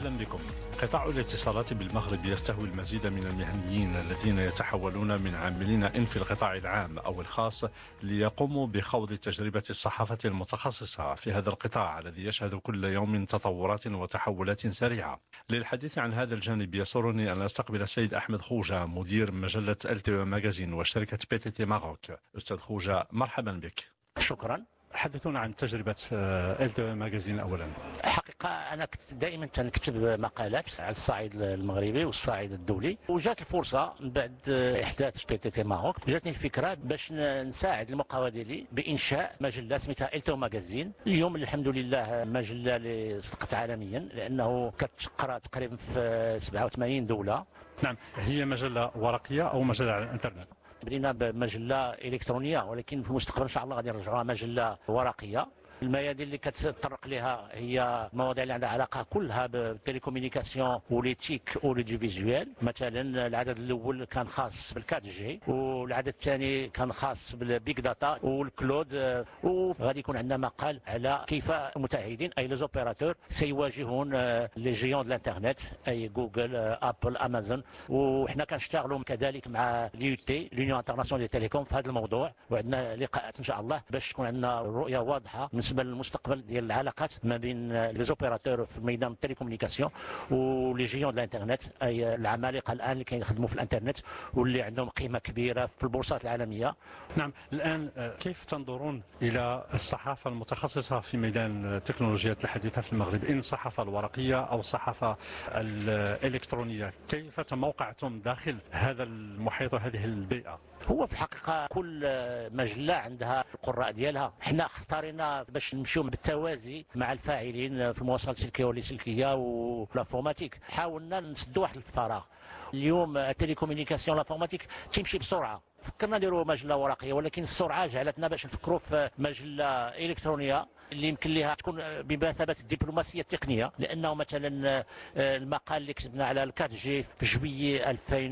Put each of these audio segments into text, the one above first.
أهلا بكم. قطاع الاتصالات بالمغرب يستهوي المزيد من المهنيين الذين يتحولون من عاملين في القطاع العام أو الخاص ليقوموا بخوض تجربة الصحافة المتخصصة في هذا القطاع الذي يشهد كل يوم تطورات وتحولات سريعة. للحديث عن هذا الجانب يسرني أن أستقبل السيد أحمد خوجة مدير مجلة LTE ماغازين وشركة PTT ماروك. أستاذ خوجة مرحبا بك. شكرا. حدثونا عن تجربة LTE ماغازين أولا. حقيقة أنا كنت دائما تنكتب مقالات على الصعيد المغربي والصعيد الدولي، وجات الفرصة من بعد إحداث PTT ماروك جاتني الفكرة باش نساعد المقاولة ديالي بإنشاء مجلة سميتها LTE ماغازين. اليوم الحمد لله مجلة اللي صدقت عالميا لأنه كتقرأ تقريبا في 87 دولة. نعم، هي مجلة ورقية أو مجلة على الإنترنت؟ بدينا بمجلة إلكترونية، ولكن في المستقبل إن شاء الله غادي نرجعوها مجلة ورقية. الميادين اللي كتطرق لها هي المواضيع اللي عندها علاقه كلها بالتليكومونيكاسيون وليتيك وليديفيزيوال. مثلا العدد الاول كان خاص بالكات جي، والعدد الثاني كان خاص بالبيج داتا والكلود، وغادي يكون عندنا مقال على كيف المتعهدين اي لي زوبيراتور سيواجهون لي جيون دو الانترنت اي جوجل ابل امازون. وحنا كنشتغلوا كذلك مع اليو تي لونيون انترناسيونال دي تيليكوم في هذا الموضوع، وعندنا لقاءات ان شاء الله باش تكون عندنا رؤيه واضحه بالنسبه للمستقبل ديال العلاقات ما بين لي زوبيراتور في ميدان التليكومونيكاسيون ولي جيون دو الانترنت اي العمالقه الان اللي كيخدموا في الانترنت واللي عندهم قيمه كبيره في البورصات العالميه. نعم، الان كيف تنظرون الى الصحافه المتخصصه في ميدان التكنولوجيات الحديثه في المغرب، ان الصحافه الورقيه او الصحافه الالكترونيه؟ كيف تموقعتم داخل هذا المحيط وهذه البيئه؟ هو في الحقيقه كل مجله عندها القراء ديالها. حنا اختارينا باش نمشيو بالتوازي مع الفاعلين في المواصلات السلكيه واللاسلكيه والانفورماتيك. حاولنا نسدوا واحد الفراغ. اليوم التليكومونيكاسيون والانفورماتيك تمشي بسرعه. فكرنا نديروا مجله ورقيه، ولكن السرعه جعلتنا باش نفكروا في مجله الكترونيه اللي يمكن لها تكون بمثابه الدبلوماسيه التقنيه. لانه مثلا المقال اللي كتبنا على الكات جي في جويي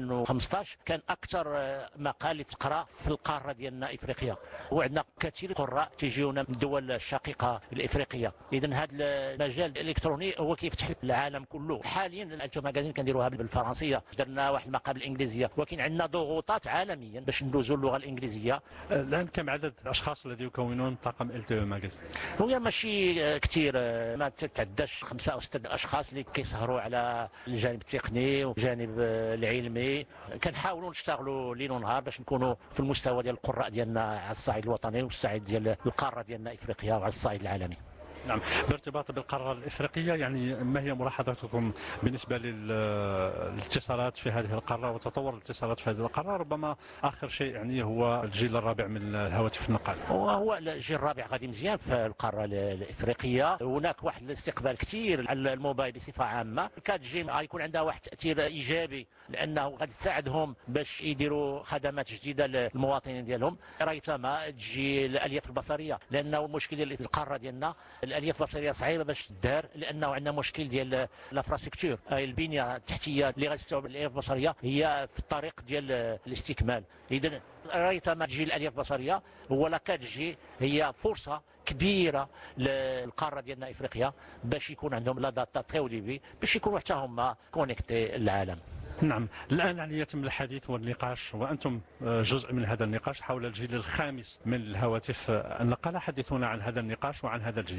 2015 كان اكثر مقال اللي تقرا في القاره ديالنا افريقيا، وعندنا كثير قراء تيجيونا من الدول الشقيقه الافريقيه. اذا هذا المجال الالكتروني هو كيفتح العالم كله. حاليا الالتو ماغازين كنديروها بالفرنسيه، درنا واحد المقال بالانجليزيه، ولكن عندنا ضغوطات عالميا باش ندوزوا اللغه الانجليزيه. الان كم عدد الاشخاص الذين يكونون طاقم LTE ماغازين؟ هي ماشي كثير، ما تتعداش 5 أو 6 اشخاص اللي كيسهروا على الجانب التقني والجانب العلمي. كنحاولوا نشتغلوا ليل ونهار باش نكونوا في المستوى ديال القراء ديالنا على الصعيد الوطني والصعيد ديال القاره ديالنا افريقيا وعلى الصعيد العالمي. نعم، بارتباط بالقارة الإفريقية، يعني ما هي ملاحظاتكم بالنسبة للاتصالات في هذه القارة وتطور الاتصالات في هذه القارة؟ ربما آخر شيء يعني هو الجيل الرابع من الهواتف النقال. وهو الجيل الرابع غادي مزيان في القارة الإفريقية. هناك واحد الاستقبال كثير على الموبايل بصفة عامة. كات جي غيكون عندها واحد التأثير إيجابي لأنه غادي تساعدهم باش يديروا خدمات جديدة للمواطنين ديالهم. ريثما تجي الألياف البصرية، لأنه المشكل ديال القارة ديالنا الالياف البصريه صعيبه باش تدار، لانه عندنا مشكل ديال لافراستركتور، البنيه التحتيه اللي غتستوعب الالياف البصريه هي في الطريق ديال الاستكمال. اذا ريثما تجي الالياف البصريه هو لا 4 جي هي فرصه كبيره للقاره ديالنا افريقيا باش يكون عندهم لا داتا تري او دي بي باش يكونوا حتى هما كونيكتي العالم. نعم، الآن يعني يتم الحديث والنقاش وأنتم جزء من هذا النقاش حول الجيل الخامس من الهواتف النقالة. حدثونا عن هذا النقاش وعن هذا الجيل.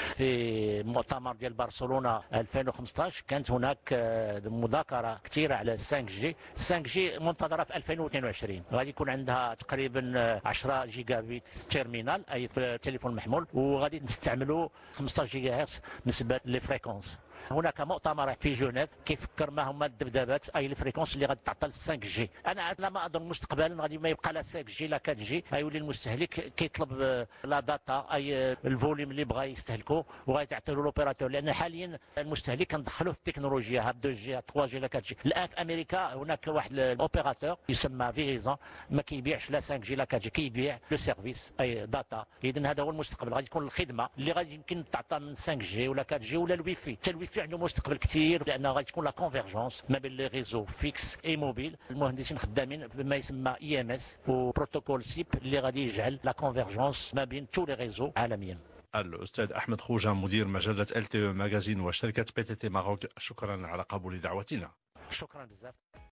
في مؤتمر ديال برشلونة 2015 كانت هناك مذاكرة كثيرة على 5 جي. 5 جي منتظرة في 2022، غادي يكون عندها تقريبا 10 جيجا بيت في التيرمينال أي في التليفون المحمول، وغادي نستعملوا 15 جيجا هرتز بالنسبة للفريكونس. هناك مؤتمر في جنيف كيفكر ما هما الذبذبات اي الفريكونس اللي غادي تعطى 5 جي. انا ما اظن مستقبلا غادي ما يبقى لا 5 جي لا 4 جي، غيولي المستهلك كيطلب لا داتا اي الفوليوم اللي بغى يستهلكه وغادي تعطيو لوبيراتور. لان حاليا المستهلك كندخلوه في التكنولوجيا ها 2 جي 3 جي لا 4 جي. الان في امريكا هناك واحد الاوبيراتور يسمى فيريزون ما كيبيعش لا 5 جي لا 4 جي، كيبيع لو سيرفيس اي داتا. اذا هذا هو المستقبل، غادي تكون الخدمه اللي غادي يمكن تعطى من 5 جي ولا 4 جي ولا الويفي. حتى الويفي عنده مستقبل كثير لان غادي تكون لا كونفيرجونس ما بين لي ريزو فيكس اي موبيل. المهندسين خدامين بما يسمى EMS وبروتوكول سيب اللي غادي يجعل لا كونفيرجونس ما بين تو لي ريزو عالميا. الأستاذ أحمد خوجة مدير مجلة LTE ماغازين وشركة PTT ماروك، شكرا على قبول دعوتنا. شكرا بزاف.